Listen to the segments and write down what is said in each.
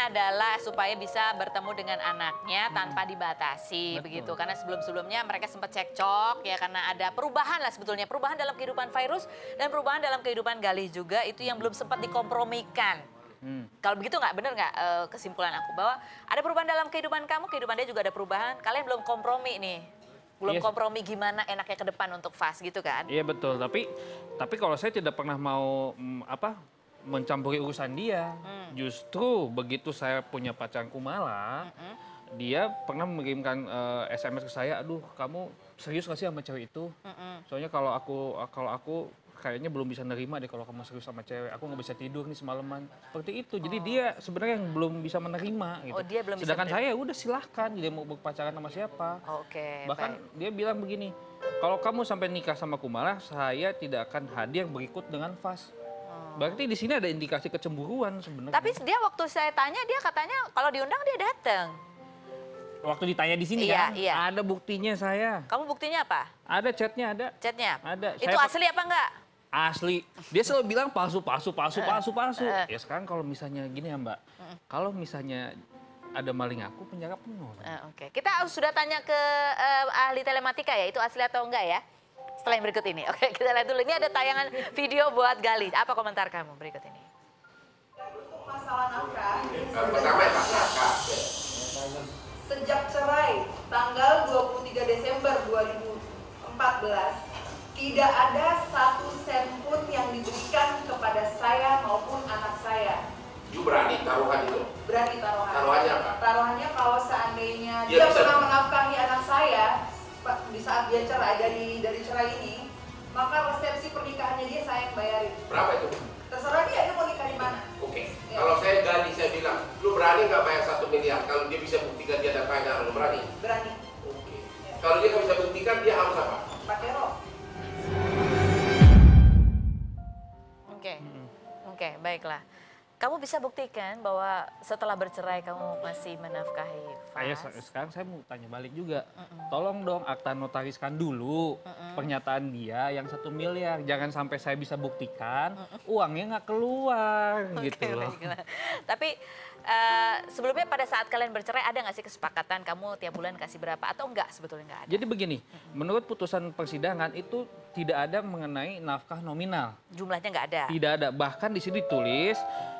intinya adalah supaya bisa bertemu dengan anaknya tanpa dibatasi. Betul. Begitu. Karena sebelum-sebelumnya mereka sempat cekcok ya karena ada perubahan lah sebetulnya. Perubahan dalam kehidupan Fairuz dan perubahan dalam kehidupan Galih juga itu yang belum sempat dikompromikan. Kalau begitu nggak bener nggak kesimpulan aku bahwa ada perubahan dalam kehidupan kamu, kehidupan dia juga ada perubahan. Kalian belum kompromi nih, belum kompromi gimana enaknya ke depan untuk Fas gitu kan? Iya betul. Tapi kalau saya tidak pernah mau mencampuri urusan dia. Justru begitu saya punya pacar Kumala, dia pernah mengirimkan SMS ke saya, aduh kamu serius gak sih sama cewek itu? Soalnya kalau aku kayaknya belum bisa nerima deh kalau kamu serius sama cewek. Aku nggak bisa tidur nih semalaman. Seperti itu. Jadi dia sebenarnya yang belum bisa menerima gitu. Oh, dia belum sedangkan bisa saya udah silahkan dia mau berpacaran sama siapa. Oke. Bahkan dia bilang begini, kalau kamu sampai nikah sama Kumala, saya tidak akan hadir berikut dengan Fas. Berarti di sini ada indikasi kecemburuan sebenarnya. Tapi dia waktu saya tanya dia katanya kalau diundang dia datang. Waktu ditanya di sini Iya, kan, iya. ada buktinya saya. Kamu buktinya apa? Ada chatnya, ada. Chatnya? Ada. Itu asli apa enggak? Asli. Dia selalu bilang palsu. Ya sekarang kalau misalnya gini ya Mbak, kalau misalnya ada maling aku penjara penuh. Oke. Kita sudah tanya ke ahli telematika ya, itu asli atau enggak ya? Setelah yang berikut ini. Oke, kita lihat dulu. Ini ada tayangan video buat Galih. Apa komentar kamu berikut ini? Masalah nafkah. Pertama ya nafkah. Sejak cerai tanggal 23 Desember 2014, tidak ada satu sen pun yang diberikan kepada saya maupun anak saya. You berani taruhan itu? Berani taruhan. Taruhannya apa? Taruhannya kalau seandainya Dia dia bisa pernah menafkahi anak saya di saat dia cerai dari cerai ini, maka resepsi pernikahannya dia saya yang bayarin. Berapa itu? Terserah dia mau nikah di mana. Oke. Ya. Kalau saya Gani, saya bilang, lu berani nggak bayar 1 miliar? Kalau dia bisa buktikan dia ada pacar, lu berani? Berani. Oke. Kalau dia nggak bisa buktikan, dia harus apa? Pakai rok. Oke, baiklah. Kamu bisa buktikan bahwa setelah bercerai kamu masih menafkahi Fas? Sekarang saya mau tanya balik juga. Tolong dong akta notariskan dulu pernyataan dia yang 1 miliar. Jangan sampai saya bisa buktikan uangnya nggak keluar gitu loh. Baiklah. Tapi sebelumnya pada saat kalian bercerai ada nggak sih kesepakatan kamu tiap bulan kasih berapa atau enggak sebetulnya nggak ada? Jadi begini, menurut putusan persidangan itu tidak ada mengenai nafkah nominal. Jumlahnya nggak ada? Tidak ada. Bahkan di sini ditulis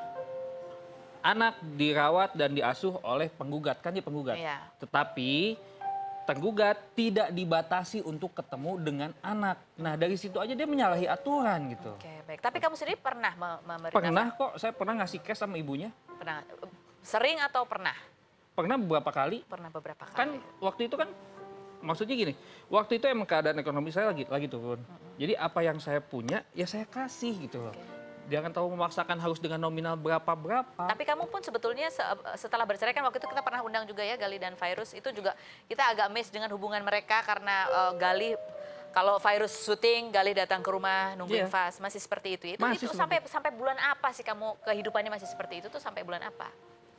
anak dirawat dan diasuh oleh penggugat, kan dia penggugat. Iya. Tetapi tergugat tidak dibatasi untuk ketemu dengan anak. Nah dari situ aja dia menyalahi aturan gitu. Oke, baik. Tapi kamu sendiri pernah memberi Pernah kok, saya pernah ngasih cash sama ibunya. Pernah? Sering atau pernah? Pernah beberapa kali. Pernah beberapa kali. Kan waktu itu kan, maksudnya gini, waktu itu emang keadaan ekonomi saya lagi turun. Jadi apa yang saya punya, ya saya kasih gitu loh. Jangan tahu memaksakan harus dengan nominal berapa-berapa. Tapi kamu pun sebetulnya setelah bercerai kan waktu itu kita pernah undang juga ya Galih dan Fairuz. Itu juga kita agak miss dengan hubungan mereka karena Galih kalau Fairuz syuting, Galih datang ke rumah nungguin Fas. Masih seperti itu. Itu sampai bulan apa sih kamu kehidupannya masih seperti itu tuh sampai bulan apa?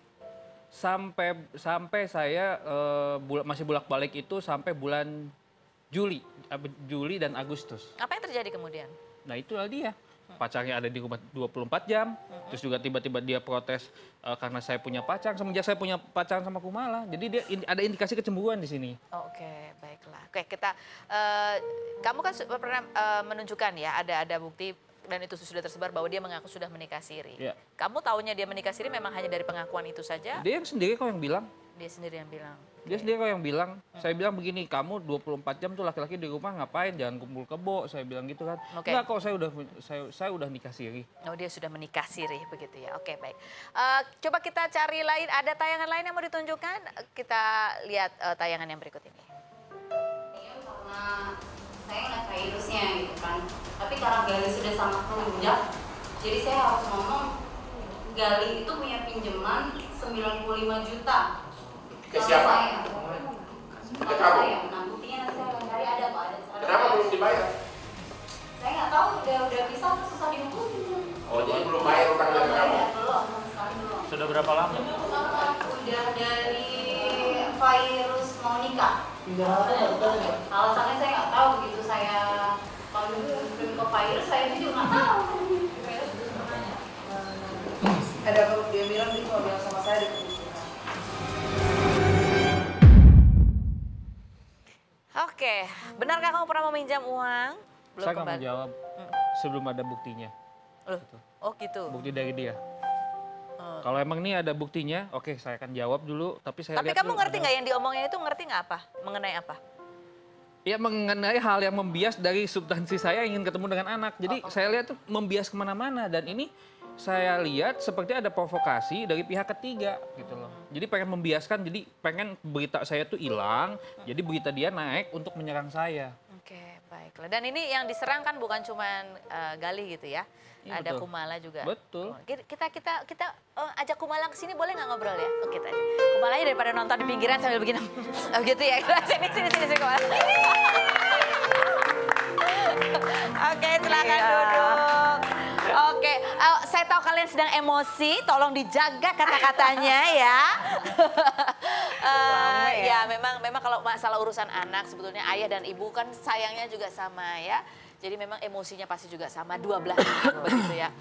Sampai saya masih bolak-balik itu sampai bulan Juli dan Agustus. Apa yang terjadi kemudian? Nah itulah dia. Pacarnya ada di rumah 24 jam, terus juga tiba-tiba dia protes karena saya punya pacar, semenjak saya punya pacaran sama Kumala. Jadi dia ada indikasi kecemburuan di sini. Oke, baiklah. Oke, kita kamu kan pernah menunjukkan ya ada bukti dan itu sudah tersebar bahwa dia mengaku sudah menikah siri. Ya. Kamu taunya dia menikah siri memang hanya dari pengakuan itu saja? Dia sendiri kok yang bilang. Dia sendiri yang bilang. Dia sendiri kok yang bilang. Saya bilang begini, kamu 24 jam tuh laki-laki di rumah ngapain? Jangan kumpul kebo. Saya bilang gitu kan. Enggak kok, saya udah nikah siri. Oh, dia sudah menikah siri begitu ya. Oke, baik. Coba kita cari lain, ada tayangan lain yang mau ditunjukkan? Kita lihat tayangan yang berikut ini. Karena saya ngeliat virusnya gitu kan. Tapi karena Galih sudah sangat melunjak, jadi saya harus ngomong Galih itu punya pinjaman 95 juta. Ke siapa? Ke kamu? Nah, buktinya nanti saya akan cari ada kok, ada. Kenapa belum dibayar? Saya nggak tahu, udah pisah terus susah dihubungin. Oh, jadi belum bayar utang dari kamu? Belum, sama sekali belum. Sudah berapa lama? Udah dari virus mau nikah. Alasannya saya nggak tahu begitu saya kalau ke virus saya juga nggak tahu. Ada dia bilang dia cuma bilang sama saya Oke, benarkah kamu pernah meminjam uang? Belum Saya nggak mau kembali. jawab sebelum ada buktinya. Loh, oh gitu. Bukti dari dia. Kalau emang ini ada buktinya, oke saya akan jawab dulu. Tapi saya Tapi lihat kamu dulu ngerti ada- nggak yang diomongnya itu ngerti nggak apa? Mengenai apa? Ya mengenai hal yang membias dari substansi saya ingin ketemu dengan anak. Jadi saya lihat tuh membias kemana-mana dan ini saya lihat seperti ada provokasi dari pihak ketiga gitu loh. Jadi pengen membiaskan, jadi pengen berita saya tuh hilang, jadi berita dia naik untuk menyerang saya. Oke, baiklah. Dan ini yang diserang kan bukan cuma Gali gitu ya? Iya, Ada betul. Kumala juga. Betul. Kita ajak Kumala ke sini boleh nggak ngobrol ya? Oke, kita aja. Kumalanya daripada nonton di pinggiran sambil begini. Oh gitu ya. Sini Kumala. Oke, silakan duduk. Oke, saya tahu kalian sedang emosi, tolong dijaga kata-katanya ya. Ya, memang kalau masalah urusan anak sebetulnya ayah dan ibu kan sayangnya juga sama ya. Jadi memang emosinya pasti juga sama, dua belah pihak begitu ya.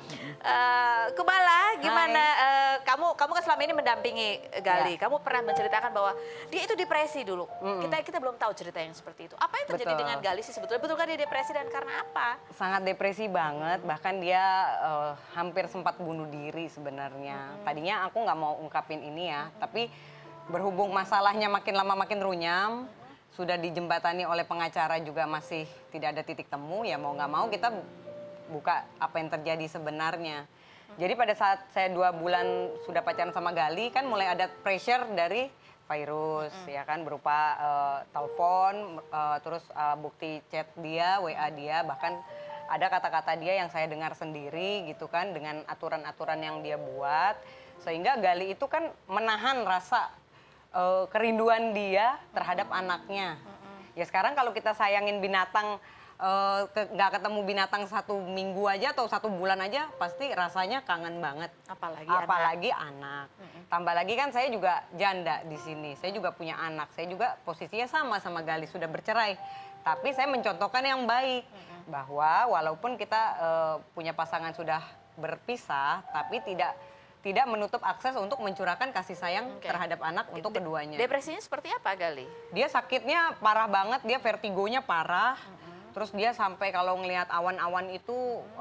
Kumala, gimana? Kamu kan selama ini mendampingi Gali. Kamu pernah menceritakan bahwa dia itu depresi dulu. Kita belum tahu cerita yang seperti itu. Apa yang terjadi Betul. dengan Gali sih sebetulnya? Betulkah dia depresi dan karena apa? Sangat depresi banget, bahkan dia hampir sempat bunuh diri sebenarnya. Tadinya aku nggak mau ungkapin ini ya, tapi berhubung masalahnya makin lama makin runyam, sudah dijembatani oleh pengacara juga masih tidak ada titik temu, ya mau nggak mau kita buka apa yang terjadi sebenarnya. Jadi pada saat saya 2 bulan sudah pacaran sama Gali, kan mulai ada pressure dari virus, ya kan, berupa telepon, terus bukti chat dia, WA dia, bahkan ada kata-kata dia yang saya dengar sendiri gitu kan, dengan aturan-aturan yang dia buat, sehingga Gali itu kan menahan rasa kerinduan dia terhadap anaknya. Ya sekarang kalau kita sayangin binatang, nggak ketemu binatang 1 minggu aja atau 1 bulan aja, pasti rasanya kangen banget. Apalagi anak. Tambah lagi kan saya juga janda di sini. Saya juga punya anak. Saya juga posisinya sama Gali, sudah bercerai. Tapi saya mencontohkan yang baik. Bahwa walaupun kita punya pasangan sudah berpisah, tapi tidak menutup akses untuk mencurahkan kasih sayang terhadap anak untuk keduanya. Depresinya seperti apa Gali? Dia sakitnya parah banget, dia vertigonya parah. Terus dia sampai kalau ngelihat awan-awan itu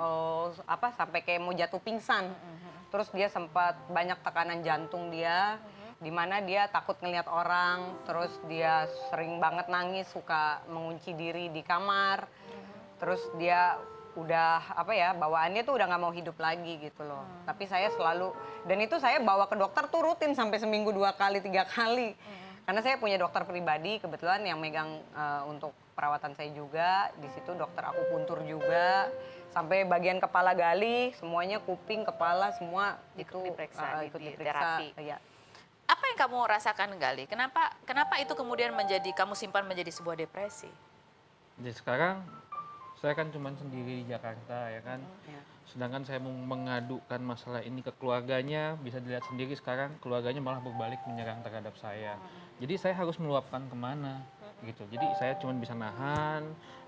sampai kayak mau jatuh pingsan. Terus dia sempat banyak tekanan jantung dia, di mana dia takut ngelihat orang. Terus dia sering banget nangis, suka mengunci diri di kamar. Terus dia udah bawaannya tuh udah nggak mau hidup lagi gitu loh. Tapi saya selalu, dan itu saya bawa ke dokter tuh rutin sampai seminggu 2 kali 3 kali. Karena saya punya dokter pribadi kebetulan yang megang untuk perawatan saya juga. Di situ dokter akupuntur juga, sampai bagian kepala Gali, semuanya kuping, kepala semua itu ikut diperiksa. terapi. Ya. Apa yang kamu rasakan Gali? Kenapa itu kemudian kamu simpan menjadi sebuah depresi? Jadi sekarang saya kan cuma sendiri di Jakarta ya kan. Sedangkan saya mau mengadukan masalah ini ke keluarganya, bisa dilihat sendiri sekarang keluarganya malah berbalik menyerang terhadap saya. Jadi saya harus meluapkan kemana gitu. Jadi saya cuma bisa nahan,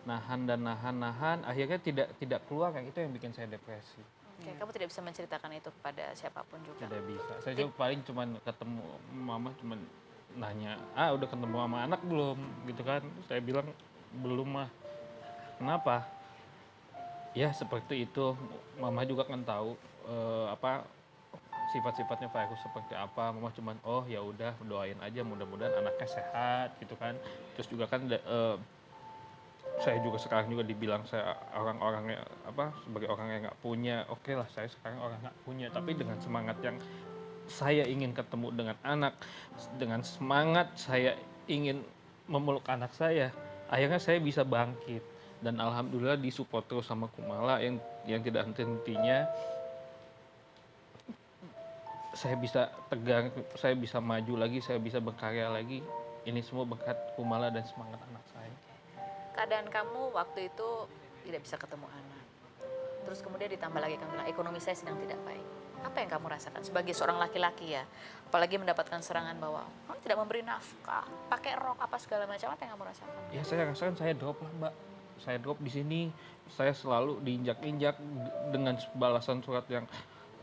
akhirnya tidak keluar, kayak itu yang bikin saya depresi. Oke, kamu tidak bisa menceritakan itu kepada siapapun juga. Tidak bisa. Saya paling cuma ketemu mama, cuma nanya, udah ketemu sama anak belum gitu kan. Saya bilang belum mah. Kenapa? Ya seperti itu, mama juga kan tahu sifat-sifatnya virus seperti apa. Mama cuman ya udah doain aja, mudah-mudahan anaknya sehat gitu kan. Terus juga kan saya juga sekarang juga dibilang saya orang-orangnya sebagai orang yang nggak punya. Oke lah, saya sekarang orang nggak punya, tapi dengan semangat yang saya ingin ketemu dengan anak, dengan semangat saya ingin memeluk anak saya, akhirnya saya bisa bangkit. Dan alhamdulillah disupport terus sama Kumala yang tidak henti-hentinya. Saya bisa tegang, saya bisa maju lagi, saya bisa berkarya lagi. Ini semua berkat Kumala dan semangat anak saya. Keadaan kamu waktu itu tidak bisa ketemu anak. Terus kemudian ditambah lagi kamu bilang ekonomi saya sedang tidak baik. Apa yang kamu rasakan sebagai seorang laki-laki ya? Apalagi mendapatkan serangan bahwa kamu tidak memberi nafkah, pakai rok apa segala macam, apa yang kamu rasakan? Ya saya rasakan saya drop lah Mbak. Saya drop di sini, saya selalu diinjak-injak dengan balasan surat yang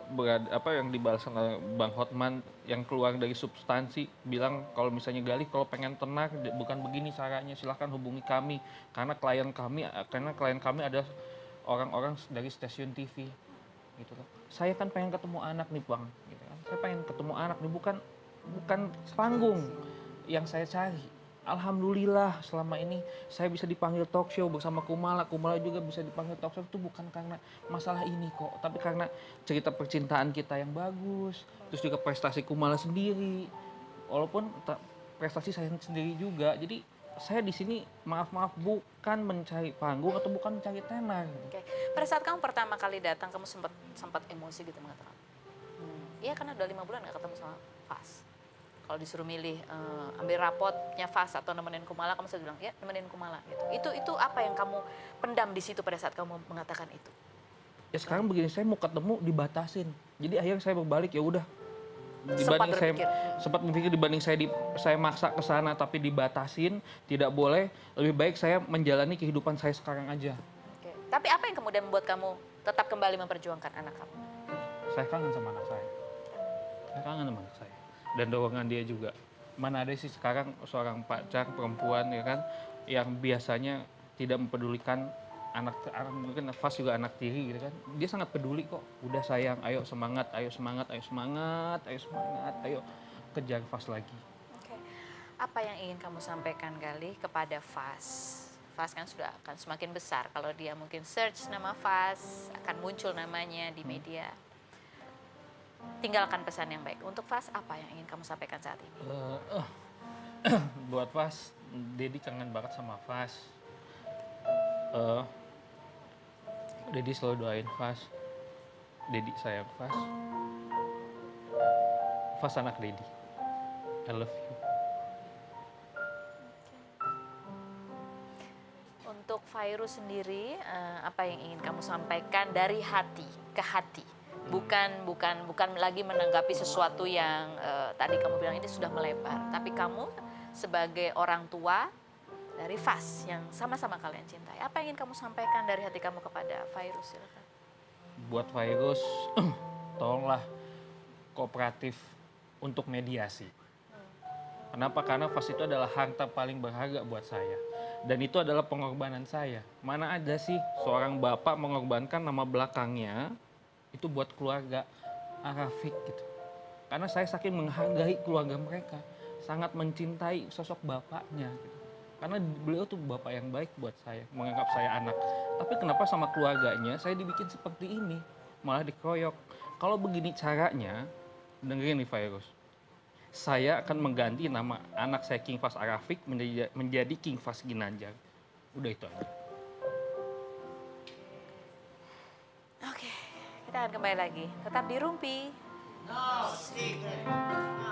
yang dibalas oleh Bang Hotman yang keluar dari substansi bilang kalau misalnya Galih kalau pengen tenang bukan begini caranya, silahkan hubungi kami karena klien kami ada orang-orang dari stasiun TV gitu loh. Saya kan pengen ketemu anak nih Bang, gitu kan. Saya pengen ketemu anak nih, bukan panggung yang saya cari. Alhamdulillah selama ini saya bisa dipanggil talk show bersama Kumala juga bisa dipanggil talk show itu bukan karena masalah ini kok, tapi karena cerita percintaan kita yang bagus, terus juga prestasi Kumala sendiri, walaupun prestasi saya sendiri juga. Jadi saya di sini maaf bukan mencari panggung atau bukan mencari tenar. Oke. Pada saat kamu pertama kali datang, kamu sempat emosi gitu mengatakan, iya karena udah 5 bulan nggak ketemu sama Fas. Kalau disuruh milih ambil rapotnya Fas atau nemenin Kumala, kamu selalu bilang ya nemenin Kumala gitu. Itu apa yang kamu pendam di situ pada saat kamu mengatakan itu? Ya sekarang begini, saya mau ketemu dibatasin. Jadi akhirnya saya berbalik, ya udah. Sempat berpikir dibanding saya maksa ke sana tapi dibatasin, tidak boleh, lebih baik saya menjalani kehidupan saya sekarang aja. Oke. Tapi apa yang kemudian membuat kamu tetap kembali memperjuangkan anak kamu? Saya kangen sama anak saya. Saya kangen sama anak saya. Dan dorongan dia juga. Mana ada sih sekarang seorang pacar perempuan ya kan yang biasanya tidak mempedulikan anak mungkin Fas juga anak tiri gitu kan. Dia sangat peduli kok. Udah sayang, ayo semangat, ayo kejar Fas lagi. Oke. Apa yang ingin kamu sampaikan Galih kepada Fas? Fas kan sudah akan semakin besar. Kalau dia mungkin search nama Fas, akan muncul namanya di media. Tinggalkan pesan yang baik. Untuk Fas, apa yang ingin kamu sampaikan saat ini? Buat Fas, Dedi kangen banget sama Fas. Dedi selalu doain Fas. Dedi sayang Fas. Fas anak Dedi. I love you. Untuk Fairuz sendiri, apa yang ingin kamu sampaikan dari hati ke hati? Bukan lagi menanggapi sesuatu yang tadi kamu bilang ini sudah melebar, tapi kamu sebagai orang tua dari Fas yang sama-sama kalian cintai, apa yang ingin kamu sampaikan dari hati kamu kepada Fairuz? Silakan. Buat Fairuz, tolonglah kooperatif untuk mediasi. Kenapa? Karena Fas itu adalah harta paling berharga buat saya. Dan itu adalah pengorbanan saya. Mana ada sih seorang bapak mengorbankan nama belakangnya itu buat keluarga Arafiq gitu. Karena saya saking menghargai keluarga mereka, sangat mencintai sosok bapaknya gitu. Karena beliau tuh bapak yang baik buat saya, menganggap saya anak. Tapi kenapa sama keluarganya saya dibikin seperti ini, malah dikeroyok. Kalau begini caranya, dengerin nih Fairuz. Saya akan mengganti nama anak saya King Fas Arafiq menjadi King Fas Ginanjar. Udah itu aja. Oke, kita akan kembali lagi. Tetap di Rumpi. No secret.